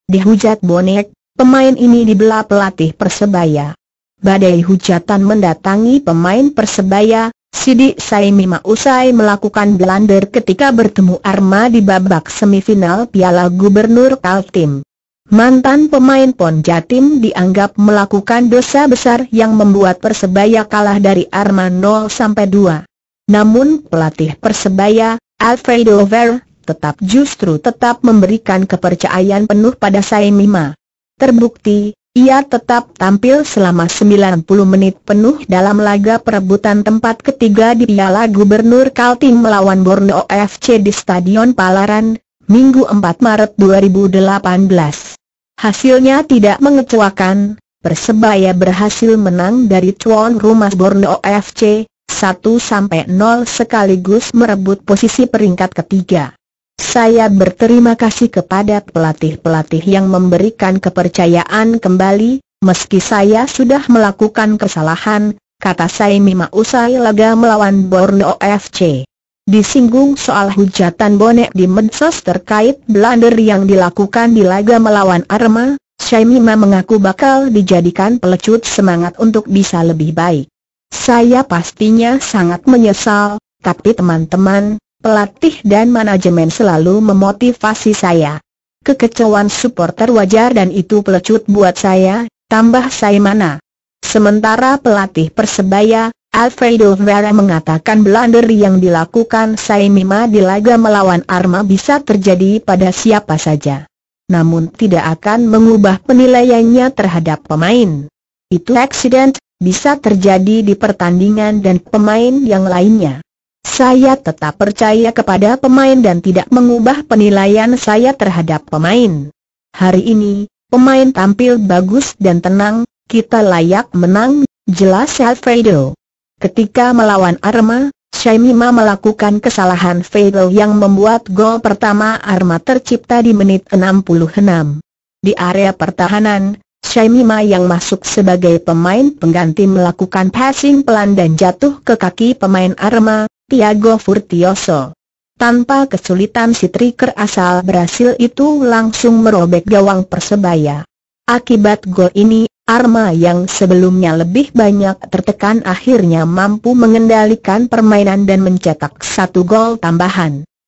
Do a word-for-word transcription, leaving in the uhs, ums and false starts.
Dihujat bonek, pemain ini dibela pelatih Persebaya. Badai hujatan mendatangi pemain Persebaya. Sidi Saimima usai melakukan blunder ketika bertemu Arma di babak semifinal Piala Gubernur Kaltim. Mantan pemain Pon Jatim dianggap melakukan dosa besar yang membuat Persebaya kalah dari Arma nol sampai dua. Namun pelatih Persebaya, Alfredo Ver, tetap justru tetap memberikan kepercayaan penuh pada Saimima. Terbukti, ia tetap tampil selama sembilan puluh menit penuh dalam laga perebutan tempat ketiga di Piala Gubernur Kaltim melawan Borneo F C di Stadion Palaran, Minggu empat Maret dua ribu delapan belas. Hasilnya tidak mengecewakan, Persebaya berhasil menang dari tuan rumah Borneo F C, satu sampai nol sekaligus merebut posisi peringkat ketiga. Saya berterima kasih kepada pelatih-pelatih yang memberikan kepercayaan kembali, meski saya sudah melakukan kesalahan, kata Saimima usai laga melawan Borneo F C. Disinggung soal hujatan bonek di medsos terkait blunder yang dilakukan di laga melawan Arma, Saimima mengaku bakal dijadikan pelecut semangat untuk bisa lebih baik. Saya pastinya sangat menyesal, tapi teman-teman, pelatih dan manajemen selalu memotivasi saya. Kekecewaan supporter wajar dan itu pelecut buat saya, tambah Saimana. Sementara pelatih Persebaya, Alfredo Vera mengatakan blunder yang dilakukan Saimima di laga melawan Arma bisa terjadi pada siapa saja. Namun tidak akan mengubah penilaiannya terhadap pemain. Itu accident, bisa terjadi di pertandingan dan pemain yang lainnya. Saya tetap percaya kepada pemain dan tidak mengubah penilaian saya terhadap pemain. Hari ini, pemain tampil bagus dan tenang, kita layak menang, jelas Alfredo. Ketika melawan Arma, Saimima melakukan kesalahan fatal yang membuat gol pertama Arma tercipta di menit enam puluh enam. Di area pertahanan, Saimima yang masuk sebagai pemain pengganti melakukan passing pelan dan jatuh ke kaki pemain Arma, Tiago Furtioso. Tanpa kesulitan si striker asal Brasil itu langsung merobek gawang Persebaya. Akibat gol ini, Arma yang sebelumnya lebih banyak tertekan akhirnya mampu mengendalikan permainan dan mencetak satu gol tambahan.